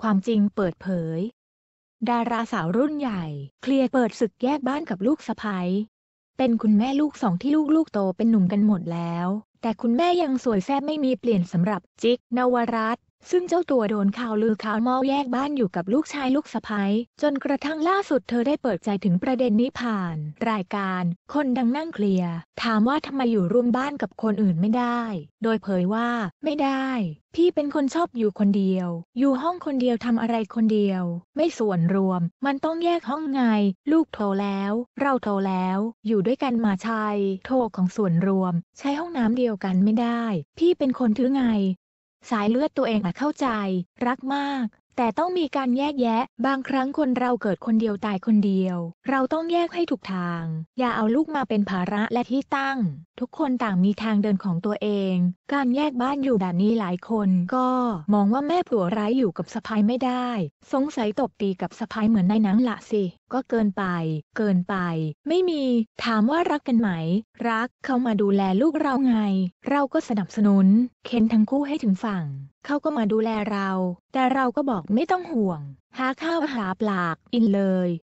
ความจริงเปิดเผยดาราสาวรุ่นใหญ่เคลียร์เปิดศึกแยกบ้านกับลูกสะใภ้เป็นคุณแม่ลูกสองที่ลูกโตเป็นหนุ่มกันหมดแล้วแต่คุณแม่ยังสวยแซ่บไม่มีเปลี่ยนสำหรับจิ๊กนวรัตน์ซึ่งเจ้าตัวโดนข่าวลือข่าวเมาแยกบ้านอยู่กับลูกชายลูกสะใภ้จนกระทั่งล่าสุดเธอได้เปิดใจถึงประเด็นนี้ผ่านรายการคนดังนั่งเคลียร์ถามว่าทำไมอยู่ร่วมบ้านกับคนอื่นไม่ได้โดยเผยว่าไม่ได้พี่เป็นคนชอบอยู่คนเดียวอยู่ห้องคนเดียวทำอะไรคนเดียวไม่ส่วนรวมมันต้องแยกห้องไงลูกโทรแล้วเราโทรแล้วอยู่ด้วยกันมาใช่โทรของส่วนรวมใช้ห้องน้ำเดียวกันไม่ได้พี่เป็นคนถือไงสายเลือดตัวเองอะเข้าใจรักมากแต่ต้องมีการแยกแยะบางครั้งคนเราเกิดคนเดียวตายคนเดียวเราต้องแยกให้ถูกทางอย่าเอาลูกมาเป็นภาระและที่ตั้งทุกคนต่างมีทางเดินของตัวเองการแยกบ้านอยู่แบบนี้หลายคนก็มองว่าแม่ผัวร้ายอยู่กับสะใภ้ไม่ได้สงสัยตบตีกับสะใภ้เหมือนในหนังละสิก็เกินไปไม่มีถามว่ารักกันไหมรักเขามาดูแลลูกเราไงเราก็สนับสนุนเค้นทั้งคู่ให้ถึงฝั่งเขาก็มาดูแลเราแต่เราก็บอกไม่ต้องห่วงหาข้าวหาปลากินเลย